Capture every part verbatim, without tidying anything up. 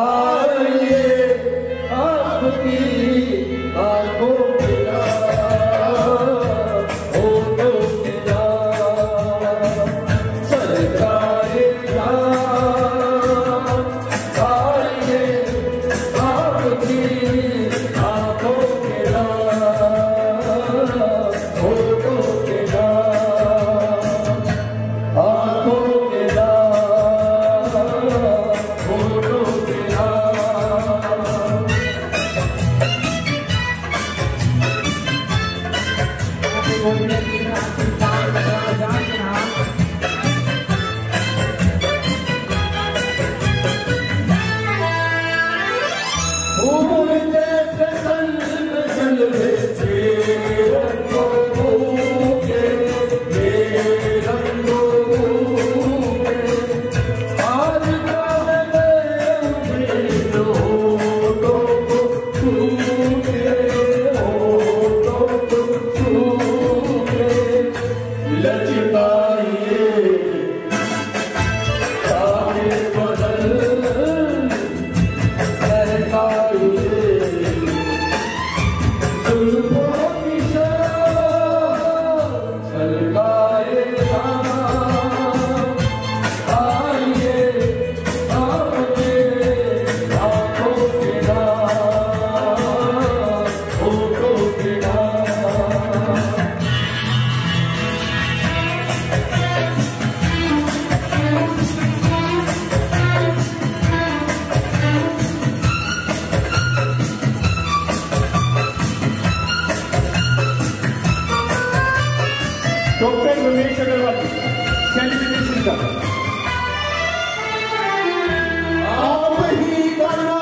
Doctor Ramesh Agarwal celebration का आप ही बना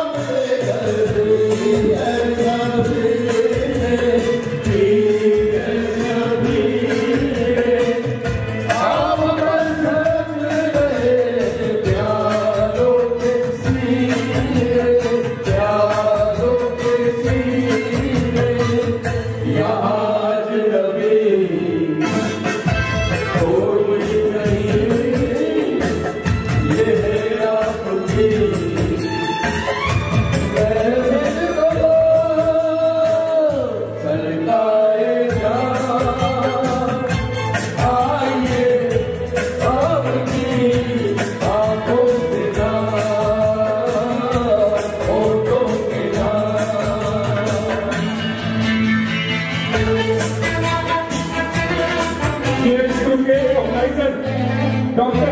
डॉक्टर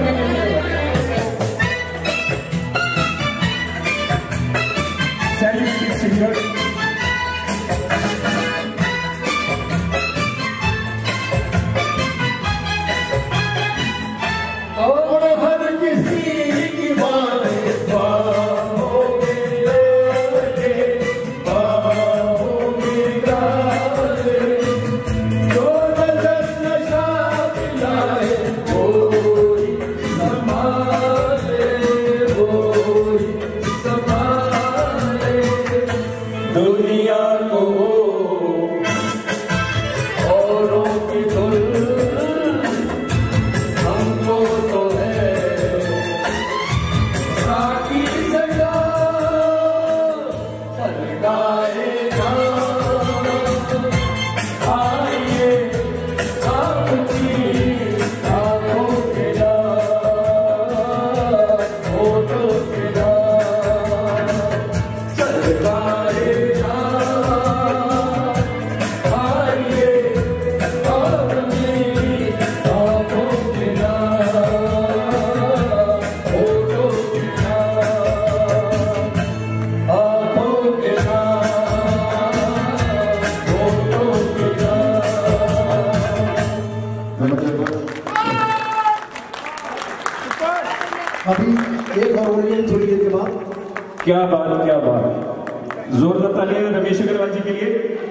सिंगर और हर किसी की बात दुनिया को औरों की धुन हमको तो है साकी सजा सरकाएगा आइए आपकी आंखों के होठों के सरकाए अभी एक और ओरिएंट थोड़ी देर के बाद। क्या बात क्या बात, जोरदार तालियां रमेश अग्रवाल जी के लिए।